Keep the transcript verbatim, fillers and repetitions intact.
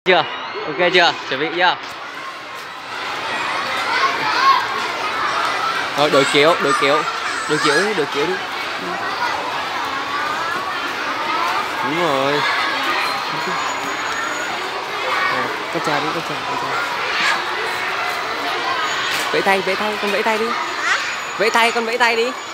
Chưa? Ok chưa? Chuẩn bị chưa? Rồi đổi kiểu, đổi kiểu, đổi kiểu đi, đổi kiểu đi. Đúng rồi. Con chào đi, con chào, con chào. Vẫy tay, vẫy tay, con vẫy tay đi. Vẫy tay, con vẫy tay đi.